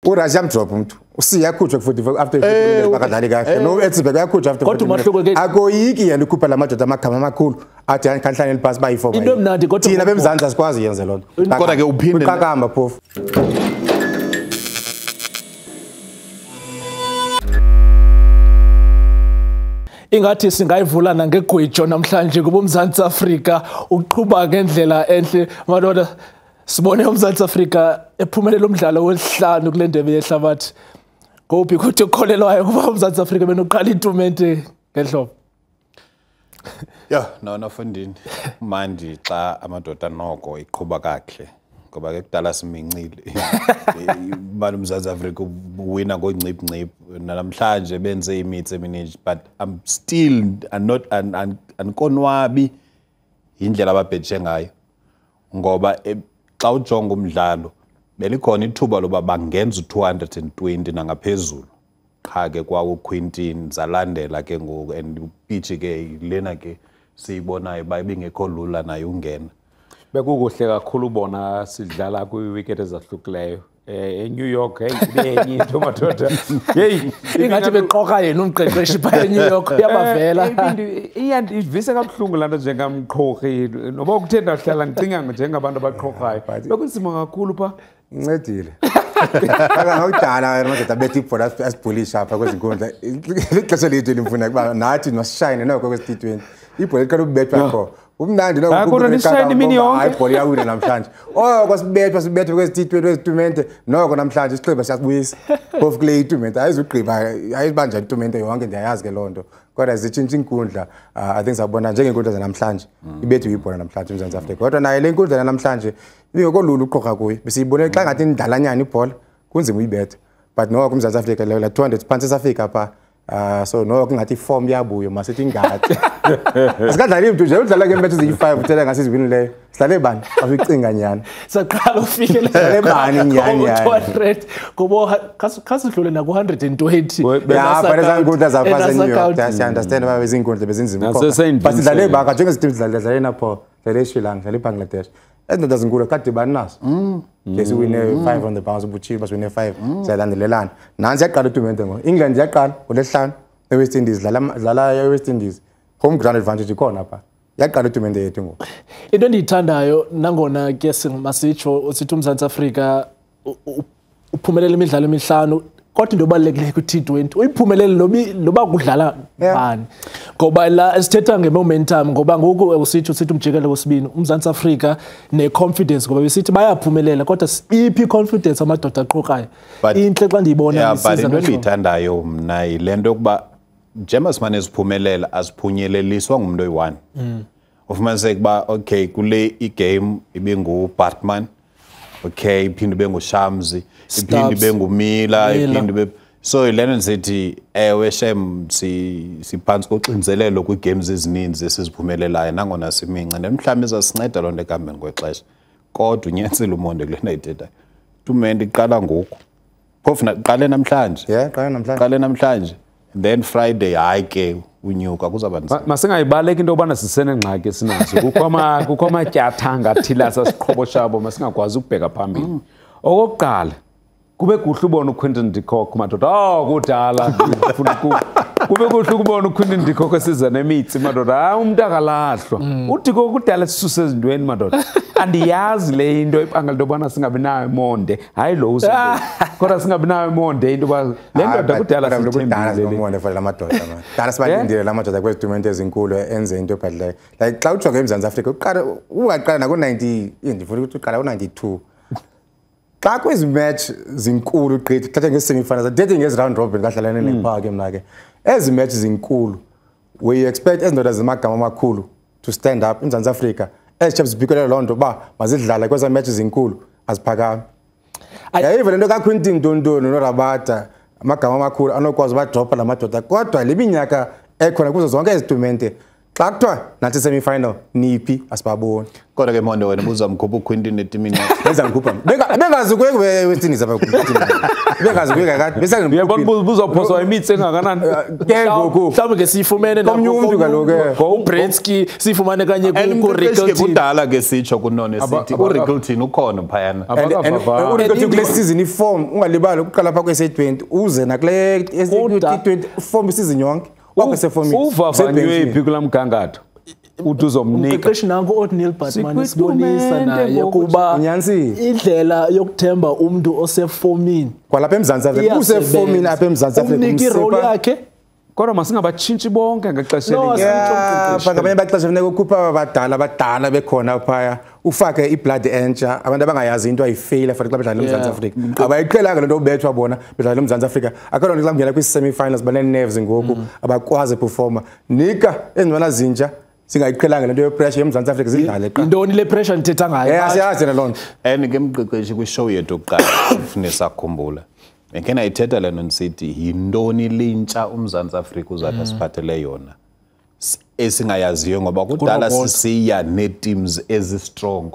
uRussia amdrop umuntu usiyakhutshwa futhi after 15 minutes bakadlali kahle no Etzberg yakhutshwa after 15 minutes akoyiki yena ukuphela amadoda amagama amakhulu athi kanhlanye liphasi bayi4 into emnandi kodwa thina bemzansi asikwazi yenze lonto kodwa ke uphinde uqakamba phofu ingathi singayivulana ngegwijo namhlanje kuba uMzantsi Afrika uqhubha ngendlela enhle madoda sibone uMzantsi Afrika ephumelela umdlalo wesihlanu kule ndebe yehlabathi kuphi ukuthi ukholelwayo kuba uMzantsi Afrika benoqala itumente ngehlobo no Fundini manje xa amadoda noko iqhubha kahle ngoba ke kudala simincile imali uMzantsi Afrika uwina ngoncipncip namhlanje benze imeets eminingi but I'm still ankonwabi indlela ababhetshe ngayo ngoba xa ujonga umdlalo belikhona ithuba loba bangenza 220 nangaphezulu qha ke kwawo Quintin zalandela ke ngoku and pitch ke lena ke siyibonayo bayibingekho lula nayo ungena bekukuhle kakhulu ubona sidlala kwi-wicket ezahlukileyo eNew York enye into madoda ingathi beqoqa yena umqeqeshi pha eNew York yabavela iyandivise kabuhlungu laa nto njengamqhoki noba ukuthenda hlala ndicinga njengabantu abaqhoqayo bekunzima kakhulu pha incedile akangawudala amadoda bethi ibhola asibhulisha apha kwezinkundla ixesha lethu limfuna kuba nathi nosishayine noko kwesi-T20 ibhola iqala ukubethwa kho umnandi lo ibhola iyawina namhlanje kwasibethwa sibethwe kwesi-T20 kwezitumente noko namhlanje isixhiba siyasibuyisa phofu kule itumente ayizugqiba ayibanja itumente yonke ndiyayazi ke loo nto kodwa zitshintsha inkundla I think sabona njengeenkundla zanamhlanje ibethu ibhola namhlanje uMzantsi Afrika kodwa naye le nkundla namhlanje ingekho lula uqhoqa kuyo besiyibone xa ngathi indalanyana ibhola kunzima uyibetha but noko uMzantsi Afrika la 200 phansi safika pha so noko ngathi iform yabuyo masithi ingadi sikadlali mntu nje udlala ngematch eziyi5 uthela ngasizibini leyo sidlale bani aficinga nyana saqala ufike le bani nyana 200 kuba kasidlule na ku 120 yeah but ezankundla zaphasa eNew York I understand baba bezinkundla bezinzima but sidlale baka njengeziteam sidlale napho sidlale eSri Lanka sidlale eBangladesh ezinto zinkulu kade baninazo Jesi wine 5 on the bounce ubuchiba wine 5 siyalandelelana nansi yaqala itumente ngo England yaqala ngolesihlanu eWest Indies dlala eWest Indies home ground advantage ikhona pha yaqala itumente yethu ngo into endiyithandayo nangona ke singasitsho usithi uMzantsi Afrika uphumelela imidlalo emihlanu kodwa into ebalulekileyo ku-T20 uyiphumelele loba kudlala bani ngoba la sithetha nge-momentum ngoba ngoku usithi umjikelo wesibini uMzantsi Afrika ne-confidence ngoba besithi bayaphumelela kodwa iphi confidence amadoda aqhoqayo inhle xa ndiyibona but into endiyithandayo mna yile nto yokuba njengoba simane siphumelela asiphunyeleliswa ngumntu oyi-1 ufumaniseke uba okay kule igame ibinguBartman okay iphinde ibe nguShamsi iphinde ibe ngumila iphinde ibe so lena nisithi ewe shem siphansi koxinzelelo kwigames ezininzi esiziphumelelayo nangona siminca nemhlanje izasinceda lonto ekambeni kwexesha kodwa uNyanisile umonde kulena ithethayo itumente iqala ngoku phofu naqale namhlanje qale namhlanje then Friday hayi ke unyuka kuzaba nzima masingayibaleki into yobana sisenengxaki esinazo kukho amatyathanga athile asasiqhoboshabo masingakwazi ukubheka phambili okokuqala kube kuhle ubona uQuinton de Kock madoda kudala kube kuhle ukubona uQuinton de Kock esiza nemitsi madoda umuntu akalahlwa uthi kudala sisuse ezintweni madoda andiyazi le into ibanga lentobana singabi nayo monde hayi lo usebenza kodwa singabi nayo monde into ba le ndoda kudala sithembile monde for lamadoda man dala sibalindile lamadoda kwezitumente ezinkulu enze into ebhadlayo like xa ujonga eMzantsi Afrika ungaqala na ku-90 ndifuna ukuthi uqala ku-92 xa kwezi match zinkulu gqithi thatha nge-semifinals athethe ngezi-round robin kadlalane nePark mna ke ezi match zinkulu we expect ezindoda zimagama amakhulu to stand up eMzantsi Afrika chaps zibhikelela loo nto uba mazidlala kweza match zinkulu aziphakami yayiva le nto kaQuinton Ntontoni noRabada amagama amakhulu anokwazi badropha la madoda kodwa le minyaka ekhona kuzo zonke ezitumente xa kuthiwa nathi semi-final niphi asibaboni kodwa ke Mondo wena buzamkhupha uQuinton etimini yakho benza ngikhupha bengazi kuye wesindisa bengazi kuye kakade bese uyabona buzophoswa imitsi engakanani ke ngoku mhlawumbe ke siyifumene Komnye umuntu kaloku uBretsky siyifumane kanye kuRickleton kuRickleton kudala ke sitsho kunone sithi uRickleton ukhona phayana and kule season iform ungalibali ukuqala pha kwe-20 uze nakule T20 form isizini yonke uvavanywe phi kula mgangatho uthi uzomnika umqeqeshi nanku Neil Batman sibonisa naye kuba indlela yokuthemba umuntu osefomini kwalapha eMzantsi Afrika usefomini apha eMzantsi Afrika umnika irole yakhe kodwa masingabatshintshi bonke ngexesha elinye ngamanye baxesha funeka ukhupha abadala bekhona phaya ufake iblood entsha abantu abangayazi into ayifeyila for xa bedlala eMzantsi Afrika abayiqhelanga lento ubethwa bona bedlala eMzantsi Afrika akho nto xa kungena kwi-semi-finals banee-nerves ngoku abakwazi performa nika ezintwana zintsha singayiqhelanga lento yepressure eMzantsi Afrika zidlale qa intoni le pressure ndithetha ngayo siyazi naloo nto and ke mqeqeshi kwishow yethu yokuqala ufune sakhumbula Ngeke nayithetha lento nisithi yintoni lintsha uMzantsi Afrika uzathi asiphathele yona esingayaziyo ngoba kudala sisiya neteams ezistrong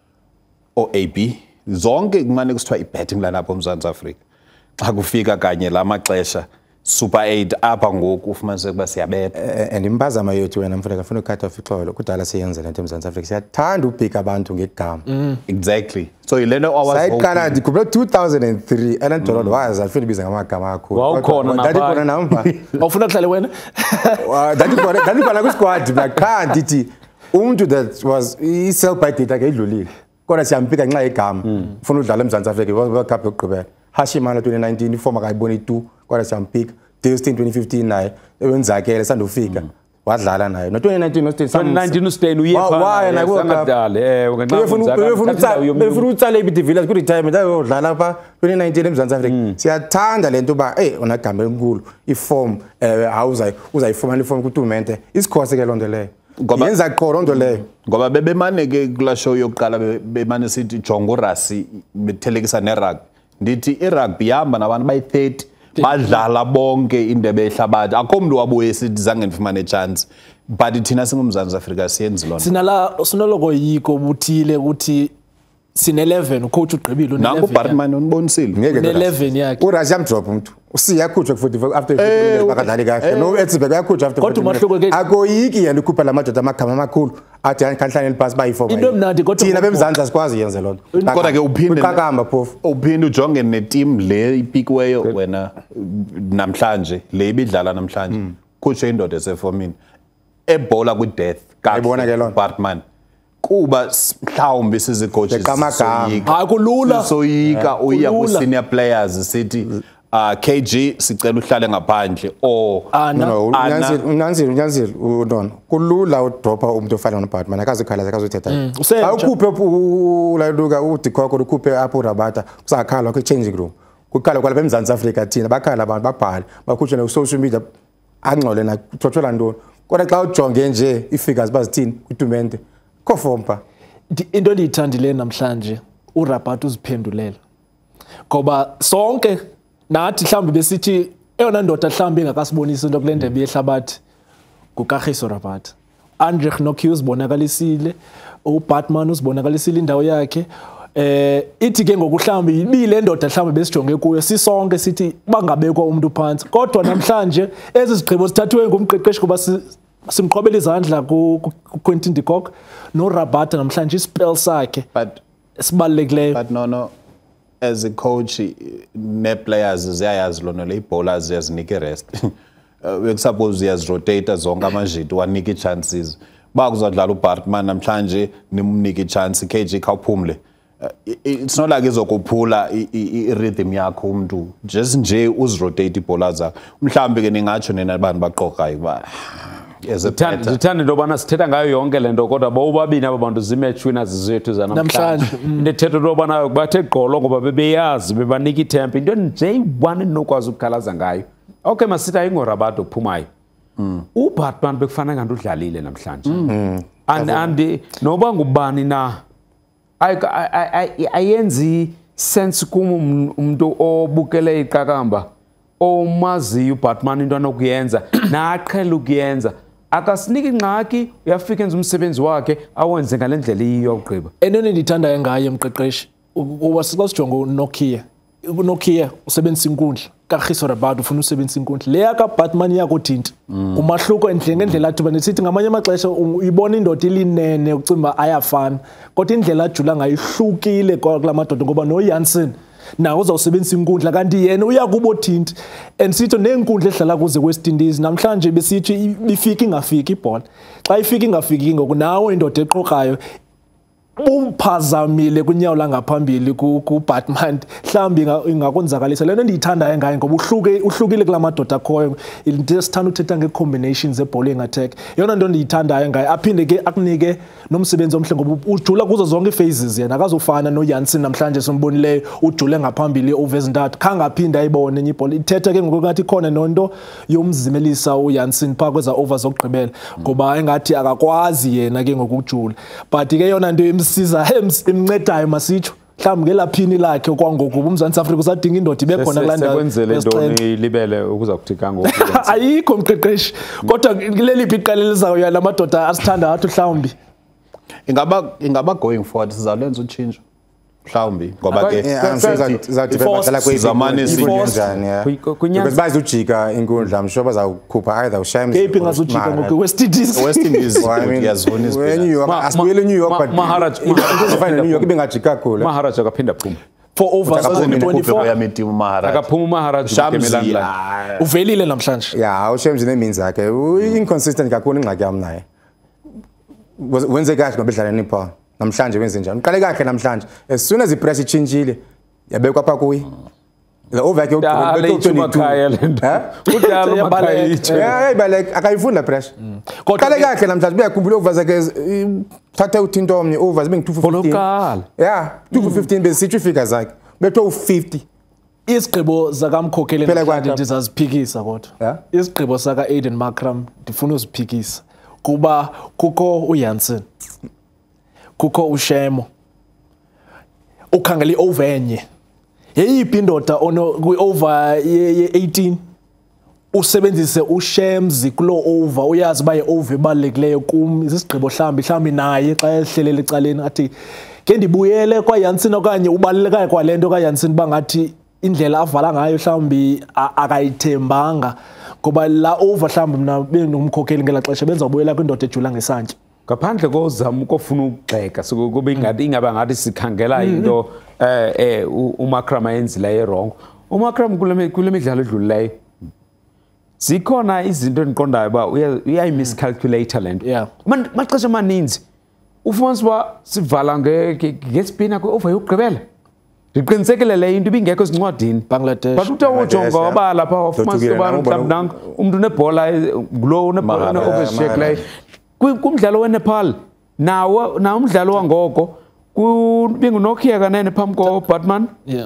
OAB zonke kumane kusithiwa ibetting lalapha eMzantsi Afrika xa kufika kanye lamaxesha Super 8 apha ngoku ufumanise kuba siyabetha and impazamo yethu wena mfundeka ufuna ukukhatha ofihlolo kudala siyenze lento eMzantsi Afrika siyathanda ubhika abantu ngegama exactly so yilento sayiqala ndikhuphe 2003 Ellen Dololo wazi afuna ibiza ngamagama akho wawukhona ndadikhona namba awufuna kuhlale wena ndadikhona kwisquad qha ndithi umuntu that was i-sell by data ke idlulile kodwa siyampika ngenxa yegama ufuna udlala eMzantsi Afrika World Cup yokugqibela Hashimana 2019 iforma kayiboni 2 kodwa siyampika Destin 2015 naye ewenzakele sandofika wadlala naye no 2019 no 2019 uStain uye phana sangadala ufuna utsale iBD Villas ku retirement ayodlala pha 2019 eMzantsi Afrika siyathanda lento ba unagama enkulu iform uzayifumana iform kutumente isikhose ke lonto leyo yenza qoro nto leyo ngoba bebemane ke kula show yokuqala bemane sithi jonga uRasi bethelekisa nerugby ndithi irugby ihamba nabantu bayi30 badlala bonke indebe yehlabathi akho umuntu wabuye sithi zange ndifumane chance but thina singumzantsi Afrika siyenzi lona sinoloko yiko buthile ukuthi sine 11 ucoach ugqibile une 11 nangu Bartman unibonisile ngeke 11 yakhe uRasi yamdrop umuntu usiyakhutshwa ku45 after 50 bakadlali kahle no Etzebek yakhutshwa after kodwa umahluko ke akoyiki yena ukhupha lamadoda amagama amakhulu athi kanhlanye lipass bayi4 into emnandi kodwa thina beMzantsi asikwazi yenze lonto kodwa ke uphinde uqakamba phofu uphinde ujonge neteam le ipikiweyo wena namhlanje le ibidlala namhlanje khutshwe indoda esefomini ebhola kwideath kayibona ke lonto Bartman kuba mhlawumbe sizicoaches hayi kulula soyika uya ku senior players sithi KG sicela uhlale ngaphandle unyanzile uNtona kulula udropa umuntu ofana noBatman akazikhalaza akazothetha awukhuphe ulaluka uDikoko ukhuphe apho uRabata kusakhala ku changing room kuqala kwalapha eMzantsi Afrika thina bakhala abantu babhali bakhutshwe na social media angcole na kuthothela ntoni kodwa xa ujonge nje ifigures bazithini kutumente kofompa into endiyithandile namhlanje uRabata uziphendulela ngoba sonke nathi mhlambe besithi eyona ndoda mhlambe engakasibonisa into kule ndebe yehlabathi kuKagiso Rabada Andre Gnocchi uzibonakalisile uBatman uzibonakalisile indawo yakhe ithi ke ngokuhlambe ibile ndoda mhlambe besijonge kuyo sisonke sithi bangabekwa umuntu phansi kodwa namhlanje ezi zigqibo sithathwe ngumqeqeshi kuba simqhobela izandla kuQuinton de Kock noRabada namhlanje ispell sakhe but sibalulekileyo but no as a coach ne players ziyayazi lona le bowlers ziyazinika rest we suppose ziyazirotate zonke amajito wanika chances bakuzodlala uBartman namhlanje nimnike chance KG khawuphumle it's not like izokuphula irhythm yakho umuntu just nje uzirotate ibowlers zakho mhlambe ke ningatsho nina abantu baqoqayo ba Zithanda into bana sithetha ngayo yonke lento kodwa bobabini abantu zimatch winners zethu zanamhlanje into ethetha into bana bathe gqolo ngoba bebeyazi bebanika ithemba into nje one enokwazi ukukhalaza ngayo okay masitha ingorabado kuphumayo uBatman bekufana kanti udlalile namhlanje and noba ngubani na ayenzi sense umuntu obukele iqakamba omaziyo uBatman into anokuyenza naqhela ukuyenza akasiniki ingxaki uyafika enza umsebenzi wakhe awenze ngalendlela iyogqiba enene ndithandayo ngaye emqeqeshi uba sijonga uNokia uNokia usebenzisa inkundla kaGiso Rabada ufuna usebenzisa inkundla le yaka Batman yakuthinta umahluko ngendlela athi benisithi ngamanye amaxesha uyibona indoda ilinene ucimba ayafana kodwa indlela ajula ngayihlukile kulamadoda ngoba no Jansen nawo uzawusebenzisa inkundla kanti yena uyakubothinta and sitho nenkundla ehlala kuze West Indies namhlanje besithi bifika ingafiki ibhola xa ifika ingafiki ngoku nawo indoda eqoqayo umphazamile kunyawo langaphambili ku Batman mhlambi ingakonzakalisa lento ndiyithandayo ngaye ngoba uhlukile kulamadoda akhoyo ndisithanda uthetha ngecombinations ze-bowling attack yona nto ndiyithandayo ngaye aphinde ke akunike nomsebenzi omhle ngoba ujula kuzo zonke phases yena akazofana noJansen namhlanje sombonileyo ujule ngaphambili over ezintathu khangaphinda ayibone enye ibhola ithetha ke ngokungathi khona nonto yomzimelisa uJansen phaa kweza over zokugqibela ngoba engathi akakwazi yena ke ngokujula but ke yona nto siza emncedayo masitsho mhlawumbe ngelaphini lakhe kwangoku uMzantsi Afrika usadinga indoda ibe khona kulanda sekwenzele intoni libele ukuza kuthika ngoku ayikho umqeqeshi kodwa kuleliphi iqala elizayo yalamadoda asithanda athi mhlawumbe ingaba going forward sizawulenza utshintsho mhlawumbi ngoba ke zadibela kwezamane because bazujika inkundla msho bazawukhupha either uShams kephi ngazujika ngoku West Indies yazona izibhela asibuyele New York but Maharaj New York ibengajika kakhulu Maharaj akaphinda phuma for over 24 yametimu Maharaj akaphuma Maharaj ukemelana uvelile namhlanje yeah uShams nemeans yakhe inconsistent kakhulu ingxaki yami naye wenze kahle ngoba edlala nePaul namhlanje wenze njani uqale kahle namhlanje as soon as ipress itshintshile yabekwa pha kuyi la over yakhe udala makhaya yeah balek akayifunda press qale kahle namhlanje buyakhumbula over zakhe thatha uthinto omnye over zibe ngi215 yeah 215 besithi ifika zakhe bethu u50 isigqibo zakamkhokheli ndizaziphikisa kodwa isigqibo saka Aiden Markram ndifuna uziphikisa kuba kukho uJansen kukho uShemo ukhangela iOver enye yeyiphi indoda ono kwi-over ye-18 usebenzise uShems kulo over uyazi baye over ebalekileyo kum isigqibo mhlambi naye xa ehlelela ecaleni athi ke ndibuyele kwaJansen okanye ubalekayo kwalento kaJansen bangathi indlela avala ngayo mhlambi akayithembanga ngoba la over mhlambi mina benomkhokheli ngelaxesha benza ubuyela kwindoda ejula ngesantya ngaphandle kozama ukufuna ukugxeka sokube ingaba ngathi sikhangela into uMakram ayenzile wrong uMakram kule midlalo edlulileyo zikhona izinto endiqondayo ba uyayimiscalculate lento maxesha amaninzi ufumanisa uba sivala ngespina kwe-over yokugqibela ndiqinisekile le into ibingekho ezincwadini Bangladesh but uthe ujonga waba lapha wafumanisa uba mhlawumbi umntu unebhola ngulo une-overshake kumdlalo weNepal nawo umdlalo wangoko kubinguNokia kanene phambi koBatman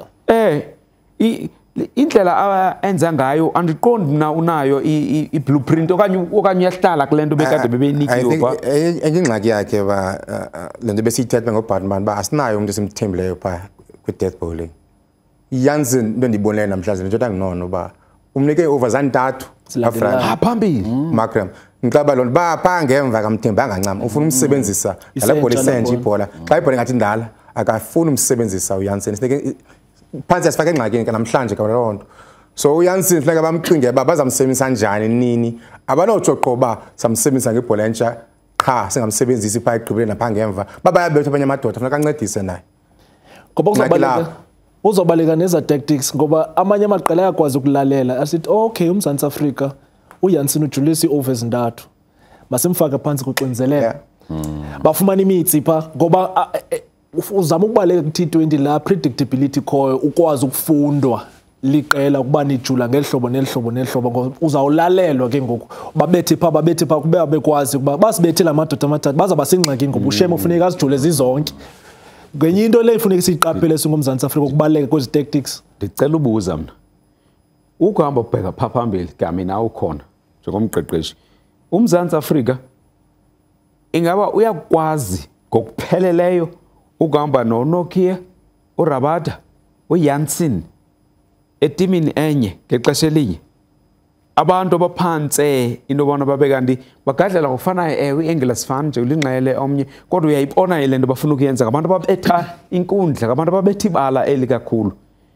indlela enza ngayo andiqondi mna unayo i-blueprint okanye uyahlala kule nto bekade bebenikiwe pha enye ingxaki yakhe ba le nto besiyithetha ngoBatman ba asinayo umuntu esimthembileyo pha kwi-death bowling iJansen into endiyibonile namhlanje nto anginono ba umnike over zantathu phambili Markram ngicaba lo pha ngemva kamthembanga ncam ufuna umsebenzisa la bhola isenje ibhola xa ibhola ngathi ndala akafuni umsebenzisa uJansen sinike phansi asifake engxakini namhlanje kalonto so uJansen funeka bamcinge bazamsebenzisa kanjani nini abanojoqo ba samsebenzisa ngebhola entsha cha singamsebenzisi pha egqibele napha ngemva babayabetha abanye amadoda funeka ancedise naye ngoba uzobaleka neza tactics ngoba amanye amaqela ayakwazi ukulalela asithi okay uMzantsi Afrika uJansen ujulisa over ezintathu masimfake phansi kuxinzelelo bafumana imitsi pha ngoba uzama ukubaleka ku-T20 la predictability khoyo ukwazi ukufundwa liqela ukuba nijula ngelihlobo nelihlobo ngoba uzawulalelwa ke ngoku babethe pha kube bekwazi ukuba basibethe la madoda amathathu bazaba sengxakini ngoba uShemo kufuneka azijule zizonke ngenye into le ifuneka siyiqaphele singumzantsi Afrika ukubaleka kwezi tactics ndicela ubuza mina ukuhamba ubheka pha phambili kamina ukhona njengomqeqeshi uMzantsi Afrika ingaba uyakwazi ngokupheleleyo ukuhamba noNokia uRabada uJansen etimini enye ngexesha elinye abantu abaphansi into bona babe kanti bagadlela ngofanayo iangle asifani nje ulingqele omnye kodwa uyayibona lento bafuna ukuyenza abantu ababetha inkundla abantu ababetha ibala elikakhulu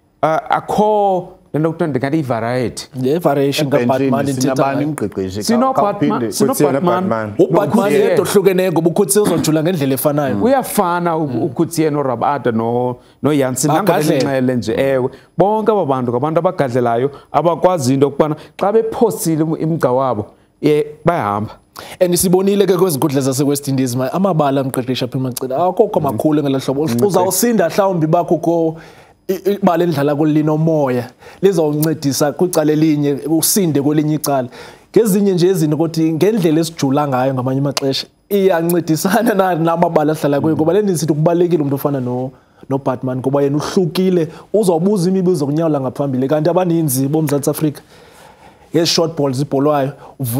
akho lento kuthiwa ndingathi i-variety variation kaBatman sinabani imqeqeshi sino-Batman uBatman yedwa ohlukeneyo ngoba uKhotsiye uzojula ngendlela efanayo uyafana uKhotsiye noRabada noYansin nangalenxele nje ewe bonke aba bantu ngabantu abagadlelayo abakwazi into okubana xa bephosile imigca wabo bayahamba and sibonile ke kwezinkundla zaseWest Indies amabala amqeqeshi apha emagcina akukho makhulu ngelahlobo uzawusinda mhlawumbi bakho ko ibala endlala kolino moya lizawuncedisa kwicala elinye usinde kwelinye icala ngezinye nje izinto ukuthi ngendlela esijula ngayo ngamanye amaxesha iyancedisana namabala ahlala kuyo ngoba lendini sithi kubalekile umuntu ofana noBatman ngoba yena uhlukile uzawubuza imibuzo kunyawula ngaphambili kanti abaninzi boMzantsi Afrika short balls ibholwayo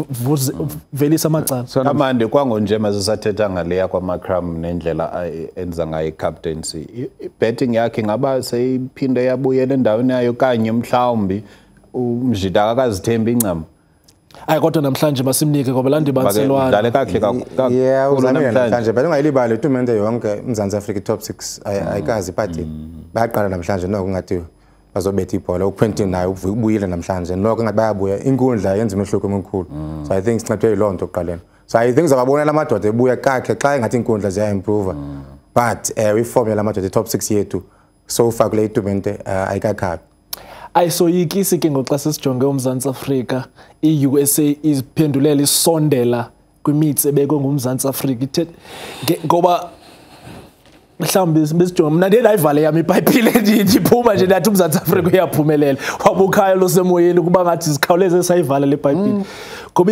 velisa amacala amande kwangonje masisathetha ngaleya kwaMacram nendlela enza ngayo captaincy betting yakhe ngaba seyiphinde yabuyela endaweni yayo kanye mhlawumbi umjida akazithemba incama ayi kodwa namhlanje masimnike ngoba landi banselwana dale kahle kakhulu namhlanje but ungayilibali itumente yonke uMzantsi Afrika top 6 ayikazi party bayaqala namhlanje noko ngathi bazobetha ibhola uQuentin naye ubuyile namhlanje noko ngathi bayabuya inkundla yenza umehluko omkhulu so I think sincethwe yilonto oqaleni so I think zababonela amadoda ebuya kakhe xa engathi inkundla ziya improve but we formula amadoda top 6 yethu so far kule itumente ayikakhabi ayisoyikisi ke ngoxa sesijonge uMzantsi Afrika iUSA iziphendulela isondela kwimitsi ebekwe nguMzantsi Afrika ngoba mhlawumbe besijonga mina ndiyayivale yami iBhayibhile ndiphuma nje nathi uMzantsi Afrika uyaphumelela wabukhaya losemoyeni kuba ngathi sikhawuleze sayivala leBhayibhile ngoba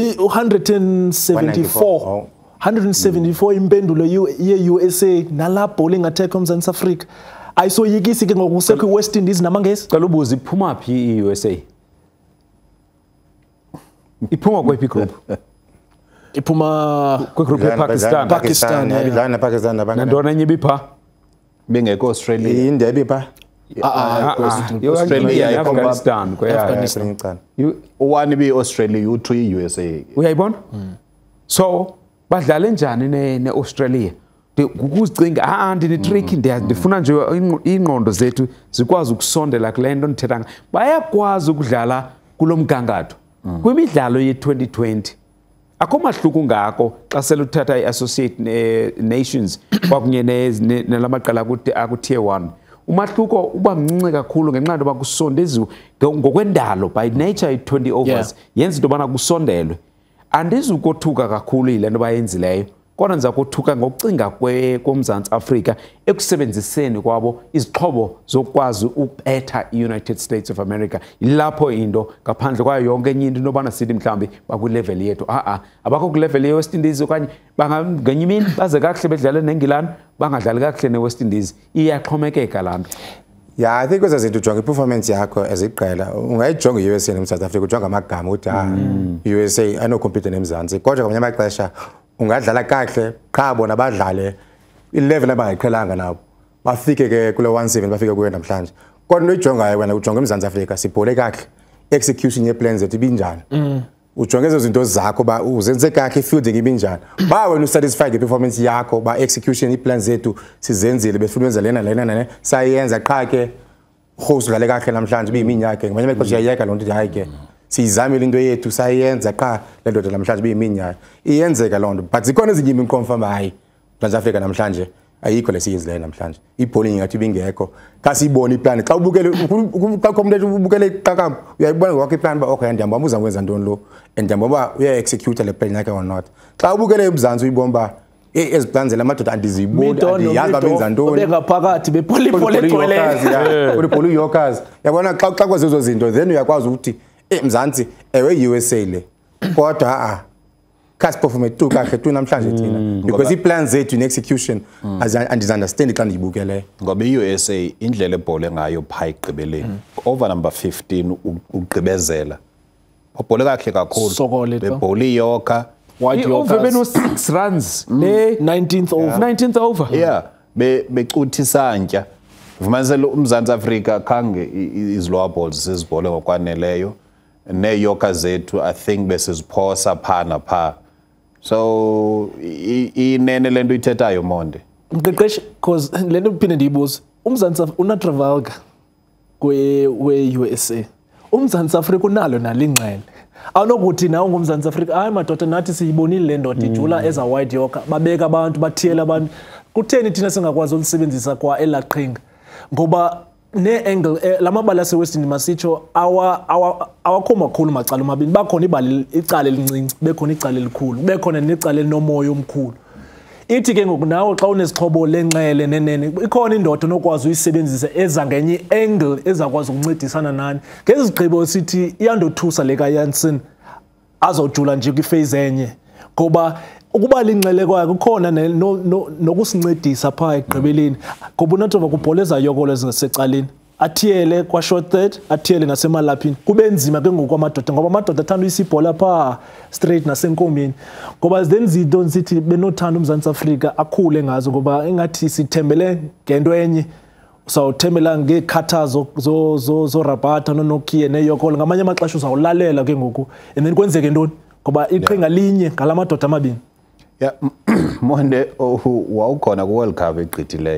174 impendulo ye-USA nala bowling attack uMzantsi Afrika ayisoyikisi ke ngokusekho iWest Indies namangesi cela ubuze iphuma phi iUSA iphuma kwephi group iphuma kwigroup Pakistan idlala Pakistan nantona enye ibipha bengekho Australia India ibipha Australia Afghanistan one be Australia u3 USA uyayibona so badlala njani neAustralia ukuzicinga ndini tricky ndifuna nje ingqondo zethu zikwazi ukusondela kulento ndithethanga bayakwazi ukudlala kulomgangatho kwimidlalo ye2020 akho mahluku ngako xa seluthatha iAssociate Nations kwakunye nelamaqela akuthier 1 umahluko uba mncinci kakhulu ngenxa yoba kusondeziwe ngokwendalo by nature i20 overs yenza into bana kusondelwe andizukothuka kakhulu ile nto bayenzileyo kodwa ndiza kothuka ngokucinga koMzantsi Afrika ekusebenziseni kwabo izixhobo zokwazi ukubetha iUnited States of America ilapho into ngaphandle kwayo yonke enye into nobana sithi mhlambi bakulevel yethu abakho kulevel yeWest Indies okanye bangenye imini baze kakuhle bedlale neNgilani bangadlali kakuhle neWest Indies iyaxhomekeka lanto I think kweza zinto ujonga iperformance yakho eziqela ungayijonga iUSA neSouth Africa ujonga amagama uthi USA anocompete neMzantsi kodwa ngamanye amaxesha ungadlala kahle qha bona badlale ilevel abangayiqhelanga nabo bafike ke kule 17 bafike kuyo namhlanje kodwa uyijongayo wena ujonga eMzantsi Afrika sibhole kahle execution ye plans zethu ibinjani ujonga ezo zinto zakho ba uzenze kahle fielding ibinjani ba wena usatisfied ngeperformance yakho ba execution iplans zethu sizenzile befuna ukwenza lena sayenza qha ke host udlale kahle namhlanje biyiminyaka ngamanye amaxesha iyayeka lonto hayi ke sizamile into yethu sayenza qha le ndoda namhlanje biyiminyaka iyenzeka lonto but zikhona ezinye imiconfirm hayi South Africa namhlanje ayikho lesiyenzileyo namhlanje ibowling ngathi bingekho kasibona iplan xa ubukele xa umuntu ubukele iqakamba uyayibona ngokwakhe iplan ba okay ndiyamba uza kwenza ntoni lo ndiyamba ba uya execute le plan yakhe or not xa ubukele eMzantsi uyibomba eziplanzela amadoda andiziboni andiyazi benza ntoni bengaphakathi bepolipole egcweleyo polipole uyokhazi yabona xa kwazi ezo zinto then uyakwazi ukuthi eMzantsi ewe USA le kodwa cast perform tu kahle tu namhlanje thina because iplans zethu ne-execution understand xa ndiyibukele ngoba iUSA indlela ebhole ngayo pha igqibeleni over number 15 ugqibezela babhole kahle kakhulu bebhole iyoka over beno 6 runs le 19th over becutha isantya vumanisela uMzantsi Afrika khange izlower balls sezibhole ngokwaneleyo neyoka zethu I think besiziphosa phana pha so inene lento ithethayo Monde mqeqeshi because lento uphinde ndiyibuze uMzantsi unaTravalga we-USA uMzantsi Afrika unalo nalingxele awunokuthi nawo ngumzantsi Afrika hayi madoda nathi siyibonile le ndoda ijula eza white yoka babeka abantu bathiyela abantu kutheni thina singakwazi ulisebenzisa kwa elaqhinga ngoba ne-angle lamabala ase-Western masitsho awakho makhulu macala omabini bakhona icala elincinci bekhona icala elikhulu bekhona necala elinomoya omkhulu ithi ke ngoku nawe xa unesixhobo lenxele nenene ikhona indoda onokwazi uyisebenzisa eza ngenye angle ezakwazi ukuncedisana nani ngezigqibo sithi iyandothusa le kaYanson azojula nje kwiphase enye ngoba ukuba linxele kwayo kukhona nokusincedisa pha egqibeleni ngoba uNaTravalga kubholeza yokolo ezisecaleni athiyele kwa short third athiyele nasemalaphini kube nzima ke ngokwamadoda ngoba amadoda athanda isibhola pha straight nasenkomeni ngoba zenzido nsithi benothanda uMzantsi Afrika akhule ngazo ngoba engathi sithembele ngento enye usawuthembela ngekhathazo zo Rabata noNokia neyokolo ngamanye amaxesha uzawulalela ke ngoku and then kwenzeke ntoni ngoba iqhinga linye ngalamadoda amabini yeah Monde wawukhona ku World Cup egqithileyo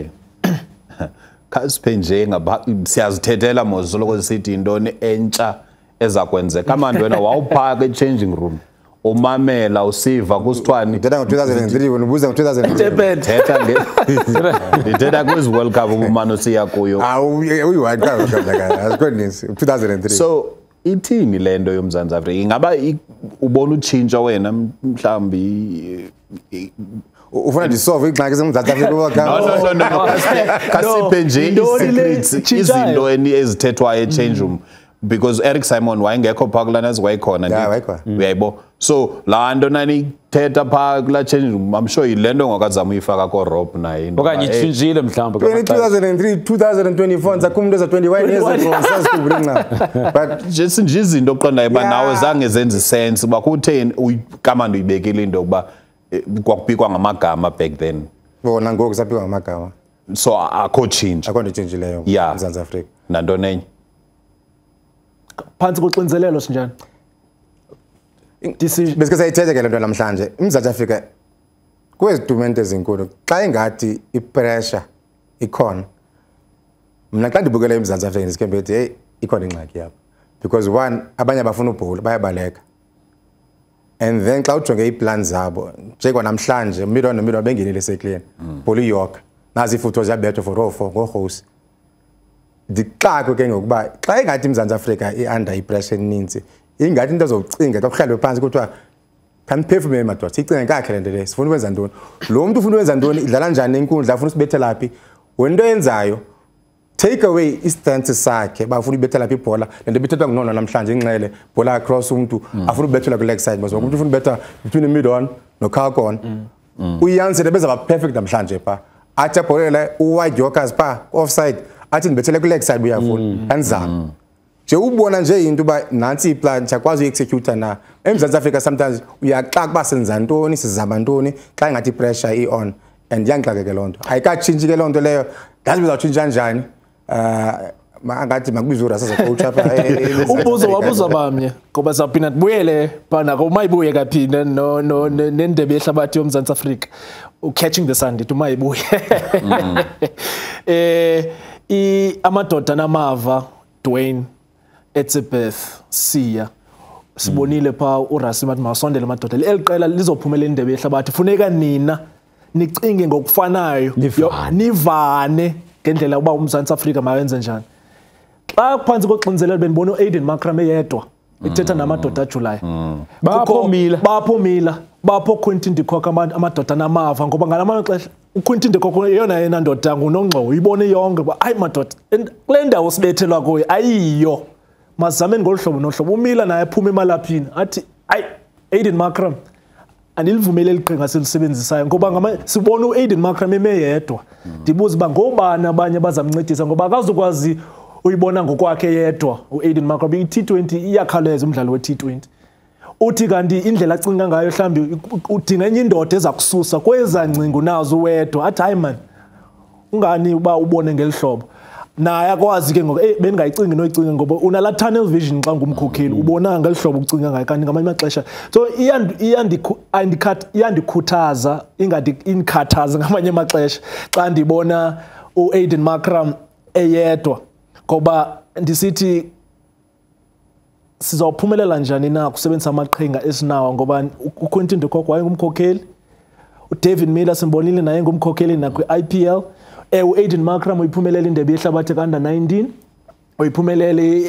Kasiphenje ngaba siyazithethela mozolo kwesithi intoni entsha ezakwenzeka amanje wena wawuphaka e-changing room umamela usiva kusithwani Ngithetha ngo2003 wena ubuza ngo2003 Ndithetha kwezi World Cup umano siya kuyo uyi-World Cup asikonisi 2003 so ithini lento yoMzantsi Afrika ingaba ubona utshintsho wena mhlambi ufuna ndisolve ingxaki eseMzantsi Afrika World Cup no kasiphe nje i-secrets izinto ezithethwayo e-change room because Eric Simon wayengekho pha kulana eziwayikhona uyayibo so laa nto nani thetha pha kula change room I'm sure yilento ngokazama uyifaka ko-Rob naye okanye itshintshile mhlawumbe 2003 2024 sakhumntu eza-21 years ago sasikhumbule ncam but nje izinto oqondayo uba nawe zange zenze sense uba kutheni kamandi uyibekile into yokuba kwakubikwa ngamagama back then bona ngoku saphiwa ngamagama so akho change akho nto etshintshileyo Yeah. eMzantsi Afrika nantoni enye phantsi koxinzelelo sinjani besike sayithethe ke le nto namhlanje uMzantsi Afrika kwezi tumente ezinkulu xa ingathi ipressure ikhona mna xa ndibukele eMzantsi Afrika ndisikhe mbethi hey ikhona ingxaki yapha because one abanye abafuna ubhola bayabaleka and then xa ujonge iplan zabo njenganamhlanje umidwa nomidwa bengenile esekleni bhola iYork nazi ifutho ziyabethwa for all4 ngorhosi ndixako ke ngokuba xa ingathi uMzantsi Afrika i-under ipressure eninzi ingathi into ezocinga xa kuhlalwe phansi kuthiwa kaniphefumele madoda siyicinge kakhe le nto le sifuna ukwenza ntoni lo mntu ufuna ukwenza ntoni idlala njani enkundla afuna usibethela phi wento yenzayo take away istance sakhe bafuna ubethela phi ibhola le nto bithethwa nguNono namhlanje inxele bhola across umuntu afuna ubethela kwi-leg side because umuntu ufuna ubetha between imidon noKalkon uYanson ebezaba perfect namhlanje pha athi abholele uWhite Yorkers pha offside athi ndibethele kwi-leg side uyafuna anizama nje ubona nje into uba nansi iplan siyakwazi uyi-executa na eMzantsi Afrika sometimes uyaxaka uba senza ntoni sizama ntoni xa ingathi ipressure i-on and iyangixakeke loo nto ayikatshintshi ke loo nto leyo ndazi bizawutshintsha njani angathi makubiza urasa zecoach apha umbuzo wabuza bamnye ngoba saphinda ndibuyele phana umayibuye kaphinda nendebe yehlabathi yoMzantsi Afrika catching the sun ndithi umayibuye amadoda namava Dwayne Etzebeth Siya sibonile pha uRasim athi masondele amadoda eliqela lizophumela indebe yehlabathi funeka nina nicinge ngokufanayo nivane ngendlela uba uMzantsi Afrika mayenze njani xa phansi koxinzelelo benibona uAiden Markram eyedwa ethetha namadoda aJuly baphumila bapho Quentin de Kock amadoda namava ngoba ngalamaxesha uQuentin de Kock yona yena ndoda nguNongxowa uyibone yonke ba hayi madoda kule ndawo sibethelwa kuyo ayiyo mazame ngolhlobo nohlobo umila naye aphuma emalaphini athi hayi Aiden Markram anilivumele liqhinga selisebenzisayo ngoba sibona uAiden Markram emeyedwa ndibuza ba ngobani abanye bazamncedisa ngoba akazukwazi uyibona ngokwakhe yedwa uAiden Markram i-T20 iyakhaleza umdlalo we-T20 uthi kanti indlela acinga ngayo mhlambi udinga enye indoda eza kususa kweza ncingo nazo wedwa athi hayi man ungani uba ubone ngelihlobo naye akwazi ke ngoku bengayicingi noyicinga ngoba unala tunnel vision xa ngumkhokheli ubona ngelihlobo ucinga ngayo kanti ngamanye amaxesha so iyandikhuthaza ingadi inikhathaza ngamanye amaxesha xa ndibona uAiden Markram eyedwa ngoba ndisithi sizawuphumelela njani na kusebenzisa amaqhinga esinawo ngoba uQuinton de Kock wayengumkhokheli uDavid Miller simbonile naye ngumkhokheli nakwi-IPL uAiden Markram uyiphumelele indebe yehlabathi ka-under 19 uyiphumelele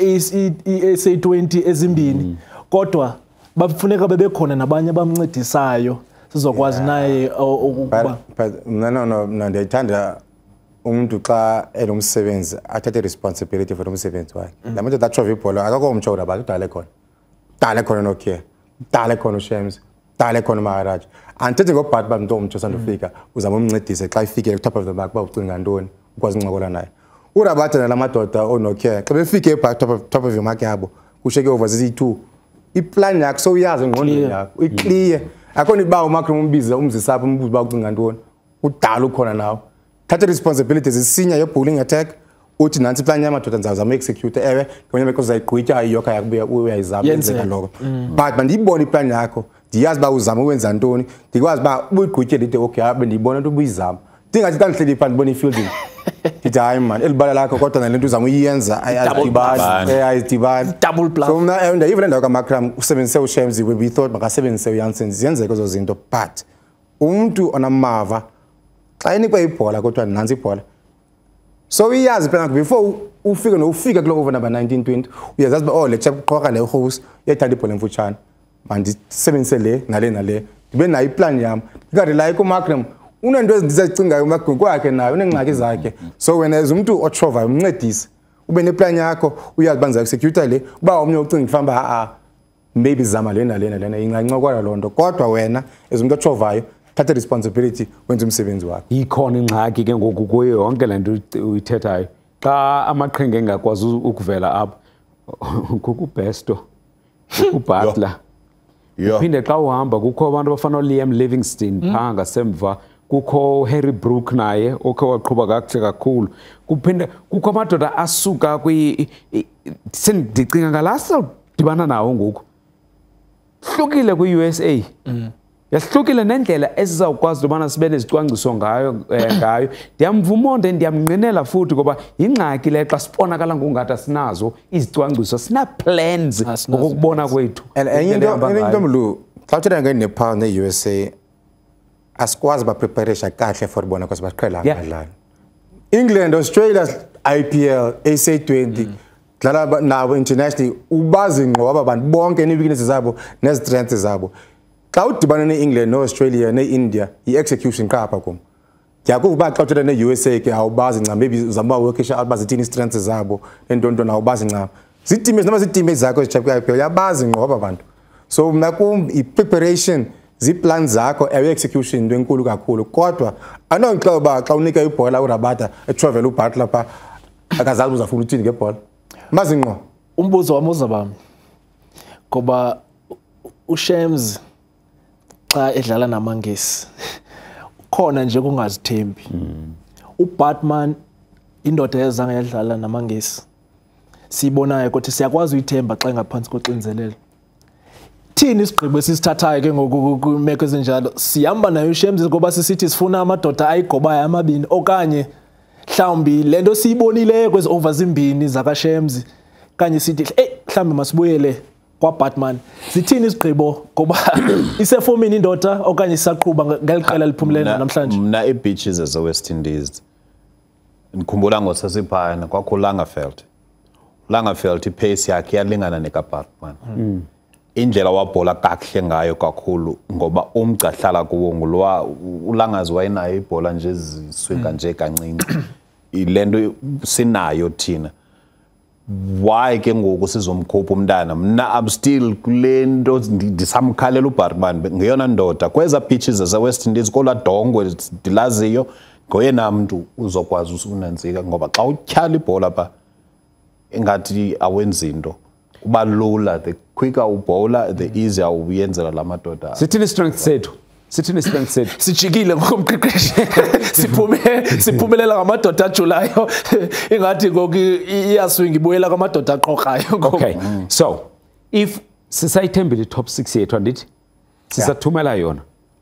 i-SA20 ezimbini kodwa bafuneka bebekhona nabanye abamncedisayo sizokwazi naye ukuba no ndiyayithanda umuntu xa enomsebenzi athathe responsibility for umsebenzi wakhe lamuntu that ibhola akakho umtsho abantu dale khona nokia dale khona uShams dale khona uMaharaj andithethi ngobhat bamntu omtsho sandofika uzama umncedise xa ifike ku top of the mark bawucinga ntoni ukwazi uncokola naye uRabada nalamadoda onokia xa befike top of the mark yabo kusheke over ziyi2 iplan yakho so uyazi ngqondweni yakho iclear akhona iba uMarkram umbiza umzisapha umbuzo bawucinga ntoni udala ukhona nawe thatha responsibilities isinya ye bowling attack uthi nansi plan yamadoda ndizama execute ewe ngamanye because ayigqwitya iyokha yakubuya uyayizama yenzeka lokho but mandiyibona iplan yakho ndiyazi ba uzama ukwenza ntoni ndikwazi ba uyigqwitye lide okay abe ndiyibona ukuthi ubuyizama ndingathi xa ndihleli phansi ndibona ifielding ndithi hayi man elibala lakho kodwa nalento uzama uyenza ayidibani double bluff so mna and even endawo kaMarkram usebenzise uShams we thought makasebenzise uJansen ziyenzeka ezo zinto but umuntu onamava xa inikwe ibhola kodwa nansi ibhola so uyazi phela before ufike kulo over number 1920 uyazazi ba oh le chap qoqa le host yathanda ibhola emfutshane mandisebenzise le nale ndibe nayo iplan yami ngikade la kuMarkram unento ezizicingayo uMarkram kwakhe nayo unengxaki zakhe so wena as umuntu otrova umncedise ube neplan yakho uyazi banza execute le uba omnye ucinga ifamba maybe zama lena ingancokola lonto kodwa wena as umuntu otrovayo thatha responsibility wenza umsebenzi wakho ikhona ingxaki ke ngoku kuyo yonke lento uyithethayo xa amaqhinga engakwazi ukuvela apha kukubesto kuButler uphinde xa uhamba kukho abantu abafana Liam Livingstone phaa ngasemva kukho Harry Brook naye okhe waqhuba kakuhle kakhulu kuphinde kukho amadoda asuka sendicinga ngalasa dibana nawo ngoku hlukile kwi-USA yahlukile nendlela esizawukwazi ubana sibe nezicwangciso ngayo ndiyamvumonde ndiyamnqinela futhi ngoba ingxaki le xa sibonakala ngokungathi asinazo izicwangciso sina plans ngokubona kwethu enye into mlu xa uthina ngeNepal ne-USA asikwazi bapreparisha kahle for bona because baqhela abadlali England Australia IPL SA20 dlala nabo internationally ubazi ngqo abantu bonke ne-weaknesses zabo ne-strengths zabo xa udibana ne-England no-Australia ne-India i-execution qapha kum ndiyakuva xa uthina ne-USA ke awubazi ncam maybe uzama workisha bazithini i-strengths zabo nentontona awubazi ncam zitime zinoma zitime zakho zichapha uyabazi ngqo abantu so mna kum i-preparation ziplan zakho execution into enkulu kakhulu kodwa anongixoba xa unika ibhola uRabada etravel uButler pha akazazi uzafuna uthini ngebhola mazinqo umbuzo wami uzabami ngoba uShams xa edlala namangesi khona nje kungazithembi uBatman indoda yazange yadlala namangesi sibonayo ukuthi siyakwazi uyithemba xa ngaphansi koxinzelelo thini isigqibo esisithathayo ke ngokumeko ezinjalo sihamba nayo uShams ngoba sisithi sifuna amadoda ayigobayo amabini okanye mhlawumbi lento siyibonileyo kwezi over zimbini zakaShams kanye sithi mhlawumbi masibuyele kwaBatman sithini isigqibo ngoba isefomini indoda okanye isaqhubha ngeliqela liphumelele namhlanje mna iBeaches ze-West Indies ngikhumbula ngosasiphana kwaKulangerfeld ipace yakhe yalingana nekaBatman indlela wabhola kakuhle ngayo kakhulu ngoba umgcahlala kuwo ngulwa uLangazi wayenayo ibhola nje zisweka nje kancinci ilento sinayo thina why ke ngoku sizomkhupha umntana mna I'm still kulento ndisamkhalela uBatman ngeyona ndoda kweza pitches ze-West Indies kola dongwe dilaziyo ngoyena muntu uzokwazi usunantsika ngoba xa utyhala ibhola pha engathi awenzi into kuba lula the quicker ubowler the easier uyenzela lamadoda sithini strength sethu sithini Spence said sijikile ngokomqeqeshi siphumelela ngamadoda ajulayo ingathi ngoku iyaswing ibuyela kwamadoda aqoqayo. Okay, so if sisayithembile top 6 yethu andithi sisathumela yona,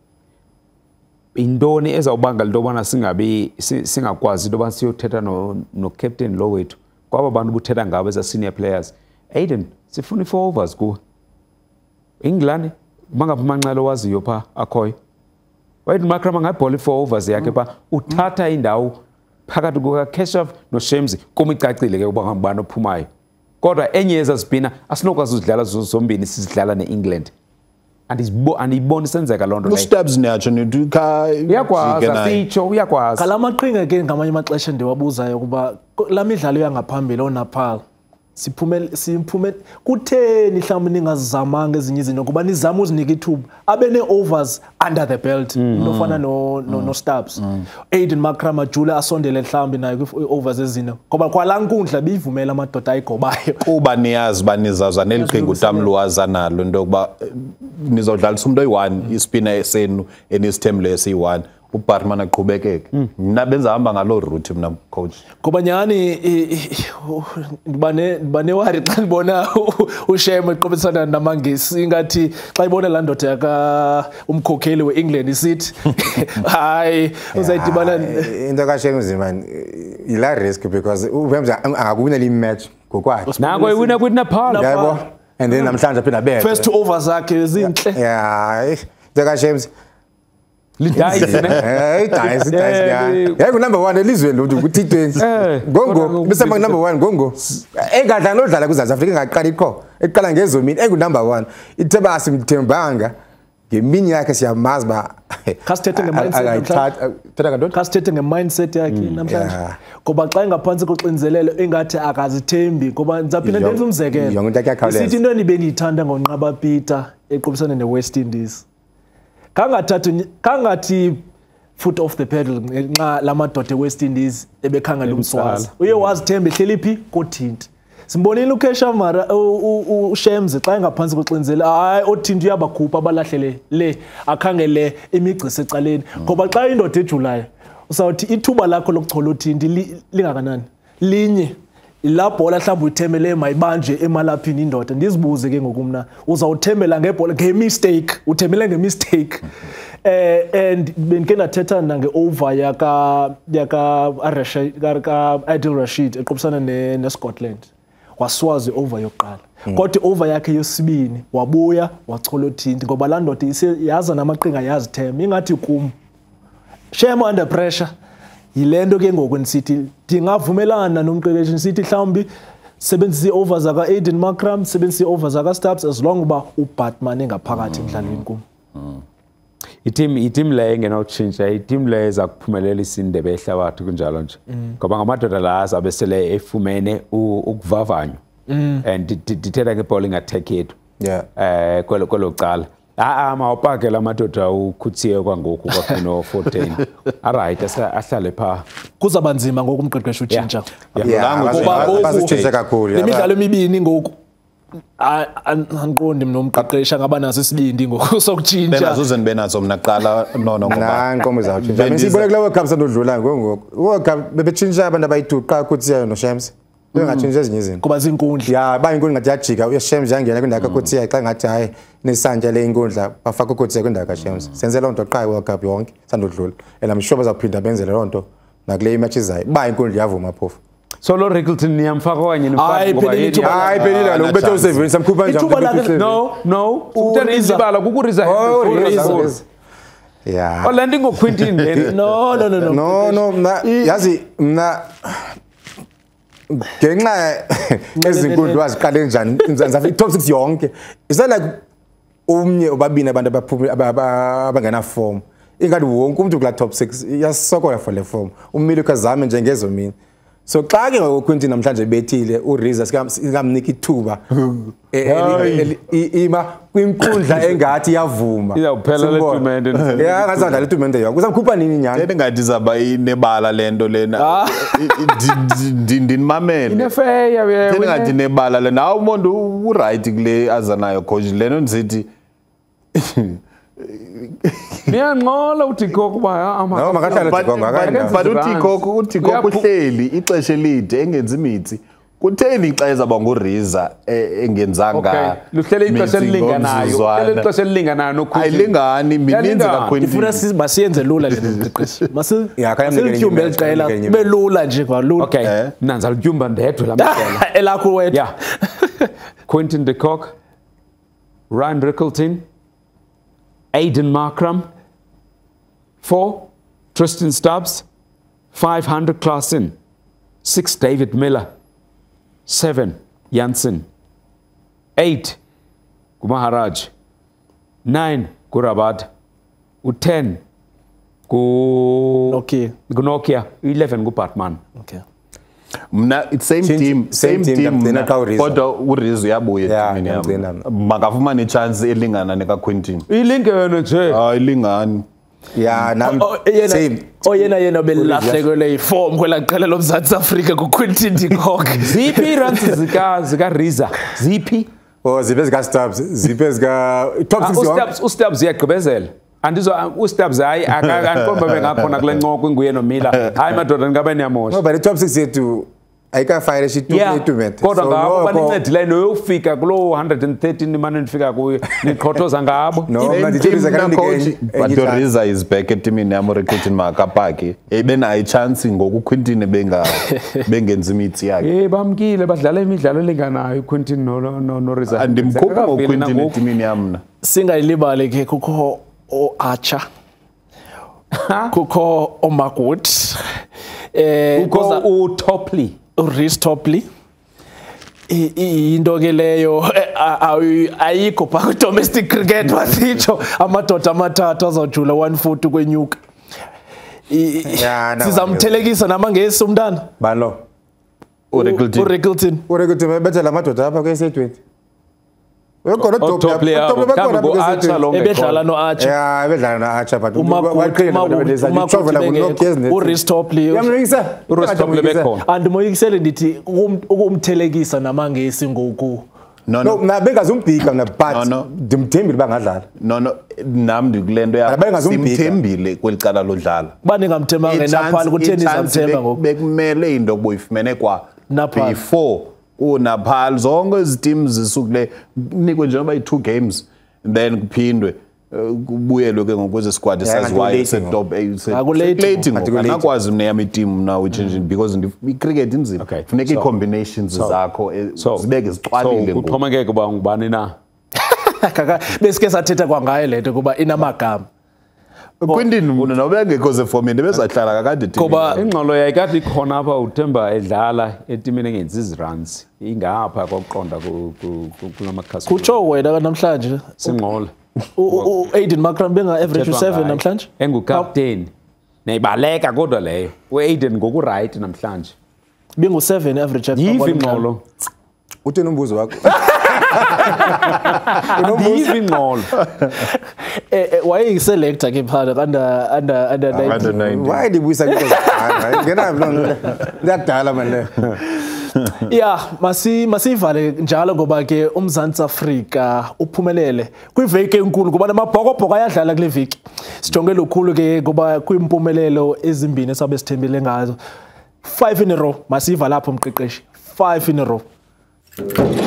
indoni ezawubanga into bana singakwazi into bana siyothetha no captain lo wethu kwaba bantu buthetha ngabo eza senior players. Aiden sifuna 4 overs ku England mangaphi manqalo waziyo pha akhoyo. Aiden Markram ngayibhola 4 overs yakhe pha uthatha indawo phakathi kuka Keshav no Shamsi komicacile ke uba ngubani ophumayo. Kodwa enye ezazibhina asinokwazi uzidlala zombini sizidlala neEngland. Andiyiboni senzeka lonto leyo. Stabs nacho niduka uyakwazi sitsho uyakwazi. Kalamaqhinga ke ngamanye amaxesha ndiwabuzayo kuba la midlalo yangaphambili oNapal simphume kutheni mhlawumbe ningazamanga ezinye izinto kuba nizama uzinika ithuba abe ne-overs under the belt nofana no Stabs. Aiden Markram ajule asondele mhlawumbe nayo kwi-overs ezino ngoba kwala nkundla biyivumela amadoda ayigobayo kuba niyazi banizaza neliqhinga utamluwaza nalo into yokuba nizodlalisa umuntu oyi-1 ispina senu enisithembile esi-1 uBartman aqhubekeke. Mina benza hamba ngalo route mina coach. Ngoba nyani bane wari xa ngibona uShema eqobisana namangisi ingathi xa ibona la ndoda yaka umkhokheli weEngland isithi hayi uzayidibana into kaShema Zimani ila risk because ubemza angakuwina le match ngokwakhe. Nako iwina kwina Nepal. Yebo. And then namhlanje phina bethe. First 2 overs zakhe ezinhle. Yeah, into kaShema lidayisi ne dayisi yebo number 1 elizweni lo ku-T20 Ngongo bese number 1 Ngongo engadla nodlala kuZouth Africa engaqala ikho eqala ngezomini engu number 1 itheba asimthembanga ngemini yakhe siyamazi ba kasithethe ngemindset yakhe namhlanje ngoba xa engaphansi koxinzelelo engathi akazithembi ngoba nizaphinda ndenze umzekelo sithi into enibengiyithanda ngonqaba Peter eqobisana neWest Indies kangathi foot off the pedal nxa lamadoda eWest Indies ebekhangela umswazi uye wazithemba ehleli phi koThinti simbonile uKeshamara uShemzi xa engaphansi koxinzela hayi oThinti uyabakhupha abalahlele le akhangele imigci secaleni ngoba xa indoda ejulayo usawuthi ithuba lakho lokuchola uThinti lingakanani linye la bhola mhlawumbe uyithemele mayibanje emalaphini indoda ndizibuze ke ngokumna uzawuthembela ngebhola ngemistake uthembele ngemistake and benike ndathetha nange-over yaka Adil Rashid eqobisana neScotland waswazi over yokuqala kodwa over yakhe yesibini wabuya wachola uThinti ngoba la ndoda yaza namaqhinga yazithemba ingathi kum Shema under pressure yilento ke ngoku nisithi ndingavumelana nomqeqeshi nisithi mhlawumbi sebenzisa i-over zaka Aiden Markram sebenzisa i-over zaka Stabs as long uba uBartman engaphakathi emdlalweni kum. Itim le engenawutshintsha itim le eza kuphumelela isindebe ehlabathi kunjalo nje ngoba ngamadoda la azabe sele efumene ukuvavanywa and dithetha nge-bowling attack yethu kwelo cala mawapake la madoda ukhuthiye kwangoku kwakhona 14 alright ahlale pha kuzaba nzima ngoku umqeqeshi utshintsha basitshintshe kakhulu lemidlalo emibini ngoku anqondi nomqeqeshi angaba naso isibindi ngoku sokutshintsha benazuze benazo mina qala ngoba nqomo zawutshintsha mesibone kula World Cup sandodlula ngoku World Cup bebetshintsha abantu abayithuqa Khuthiye no Shemsi bengatshintsha ezinye izinto kuba zinkundla bayinkundla ngathi yajika uShemsi yangena kwindaka Khuthiye xa ngathi hayi nesantya le inkundla bafaka Khuthiye kwindaka Shemsi senze lonto qha World Cup yonke sandodlula and I'm sure bazaphinda benzele lonto nakule match izayo bayinkundla yavuma phofu so lo Rickleton niyamfaka kanye hayi phelile lo bethe u7 samkhupha njani no uThizibala kukuriza yeah landing ngoQuintin no yazi mna ngenxa ezinkundla waziqale njani iMzansi Afrika top 6 yonke is that like umnye obabini abantu abangena form ingathi wonke umuntu kula top 6 yasokola for le form umile ukazame njengezomini so xa ke ngoQuintin namhlanje bethile uRiza sikamnika ithuba ima kwinkundla engathi yavuma iyaphela le tournament ngazandla le tournament yonke uzamkhupha nini nyani engathi zaba inebala lento lena ndinimamela inefeya engathi nebala lena umuntu uright kule azanayo coach leno nisithi Niyanqola uthi kuba No, makahlala uTikoko akayindaba. but uTikoko uhleli ixesha elide engenzi imithi. Kutheni xa ezaba nguRiza engenzanga luhlele ixesha elilinganayo luhlele ixesha elilinganayo nokuthi ayilingani mininzi kakhulu ifuna masiyenze lula le ndiqeqeshi masityumbe eliqela Kenye- kube lula nje kwalula okay nanza lityumba ndedwe lamaqela elakho wethu yeah Quentin de Kock, Ryan Rickleton, Aiden Markram. 4 Tristan Stubbs. 5 Hunter Klaasen. 6 David Miller. 7 Janssen. 8 Maharaj. 9 Gurabad. 10 Okay. Nokia. 11 Batman. Okay. Mna it's same team mna xa uRiza. kodwa uRiza uyabuya Yeah, etimini ngiyamgcina yami mna. makafumane ichance elingana nekaQuentin Ilingene nje. ayilingani Yeah, nam same. Oyena belahlekelwe iform kwelaqela loMzantsi Afrika kuQuentin de Kock. Ziphi runs zika Riza? Ziphi? Oh, zibe zika Stubbs, zibe zika top 6 Ustabs uyagqibezela. Andizo Ustabs hayi akankomba bengakhona kule ncoko inguye noMila. Hayi madoda ngabe niyamosha. No, but the top 6 yethu ayikafire she tournament. Kodwa ngabo banincedile noyofika kulo 113 imane nifika kuyo niqhothoza ngabo. No, mna ndithuliza kanti but uRiza is back etimini yami uRickleton makapaki ebenayo ichance ngokuQuentin bengenza imithi yakhe Bamkile badlala imidlalo elinganayo Quentin no Riza. andimkhupha ngoQuentin etimini yami mna Singayilibali ke kukho Archer. Kukho Omagut. Uko uTopley. uRhys Topley into ke leyo ayikho pha domestic cricket wasitsho amadoda amathathu azojula 1 foot kwenyuka sizamthelekisa namangesi umntana balo uRickleton bethe la madoda apha kwe-S20 ukhona uTopley ebedlala noArcher yeah bedlala noArcher but uRhys Topley uRhys Topley bekhona andimoyikisele ndithi ukumthelekisa namangesi ngoku no mna bengazumbhika mna but ndimthembile bangadlala no nami ndikulento ya simthembile kwelicala lodlala baningamthembanga eNapoli kutheni izamthemba ngoku bekumele into boyifumene kwa Napoli. before uNapoli zonke iziteams zisukule nikwe njengoba i2 games then kuphindwe kubuyelwe ke ngokweze squad saziwayo setop akakwazi mina yami team now changing because icricket inzima kufuneka icombinations zakho zibeke zicwalile ngoku uxhomekeke kuba ngubani na besike sathetha kwangayo lento kuba inamagama Quentin nobe engekho zeformini bezahlala kakade team kuba ingxolo yayikade ikhona apha uThemba edlala etimini engenzi iziruns ingapha kokuqonda kulamakhasi kutsho wena namhlanje singxola Aiden Markram benga average 7 namhlanje engukapteni nayibaleka kodwa leyo uAiden ngoku right namhlanje bingu 7 average yivi ingxolo utheni umbuzo wakho yivi ingxolo wayeyiselector ke phana under 19 why dibuyisa ngena ndadala manje yeah masivale njalo ngoba ke uMzantsi Afrika uphumelele kwiveki enkulu kuba namabhokobhoko ayadlala kule veki sijonge lokhulu ke kuba kwimpumelelo ezimbini esabe sithembile ngazo 5 in a row masiva lapho umqeqeshi 5 in a row